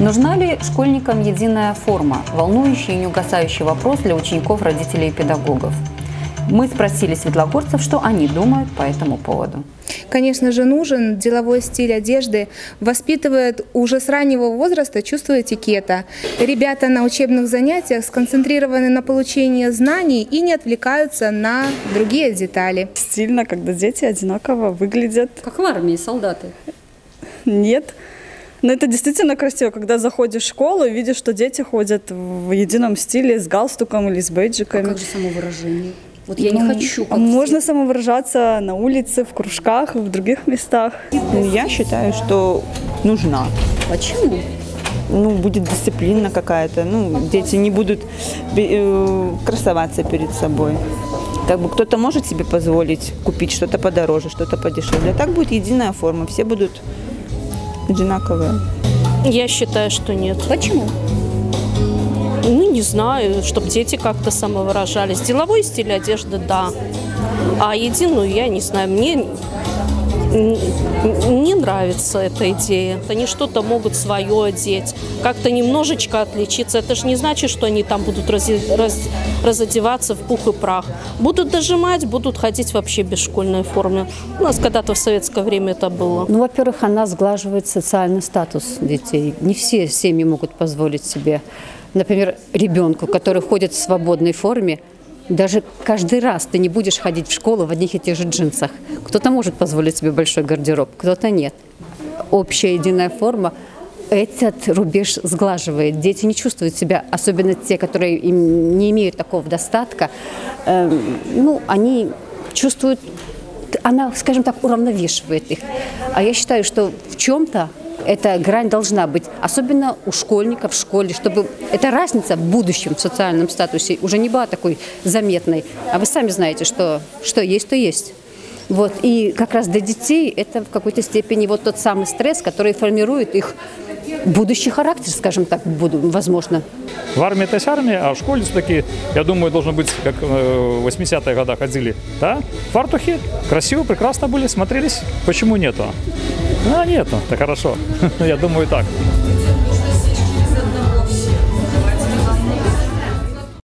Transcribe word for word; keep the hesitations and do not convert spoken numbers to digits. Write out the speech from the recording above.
Нужна ли школьникам единая форма? Волнующий и неугасающий вопрос для учеников, родителей и педагогов. Мы спросили светлогорцев, что они думают по этому поводу. Конечно же, нужен. Деловой стиль одежды воспитывает уже с раннего возраста чувство этикета. Ребята на учебных занятиях сконцентрированы на получении знаний и не отвлекаются на другие детали. Стильно, когда дети одинаково выглядят. Как в армии солдаты. Нет. Но это действительно красиво, когда заходишь в школу и видишь, что дети ходят в едином стиле с галстуком или с бейджиками. А как же самовыражение? Вот я ну, не хочу. Как можно все. самовыражаться на улице, в кружках, в других местах. Я считаю, что нужна. Почему? Ну, будет дисциплина какая-то. Ну, дети не будут э, красоваться перед собой. Как бы кто-то может себе позволить купить что-то подороже, что-то подешевле. А так будет единая форма, все будут одинаковые. Я считаю, что нет. Почему? Ну, не знаю, чтобы дети как-то самовыражались. Деловой стиль одежды, да. А единую, я не знаю, мне не нравится эта идея. Они что-то могут свое одеть, как-то немножечко отличиться. Это же не значит, что они там будут раз, раз, разодеваться в пух и прах. Будут дожимать, будут ходить вообще без школьной формы. У нас когда-то в советское время это было. Ну, во-первых, она сглаживает социальный статус детей. Не все семьи могут позволить себе. Например, ребенку, который ходит в свободной форме, даже каждый раз ты не будешь ходить в школу в одних и тех же джинсах. Кто-то может позволить себе большой гардероб, кто-то нет. Общая единая форма этот рубеж сглаживает. Дети не чувствуют себя, особенно те, которые им не имеют такого достатка, э, ну, они чувствуют, она, скажем так, уравновешивает их. А я считаю, что в чем-то эта грань должна быть, особенно у школьников в школе, чтобы эта разница в будущем в социальном статусе уже не была такой заметной. А вы сами знаете, что, что есть, то есть. Вот. И как раз для детей это в какой-то степени вот тот самый стресс, который формирует их будущий характер, скажем так, буду, возможно. В армии это есть армия, а в школе все-таки, я думаю, должно быть, как в восьмидесятых годах ходили, да? Фартухи красиво, прекрасно были, смотрелись. Почему нету? А, нету, это хорошо. Я думаю, так.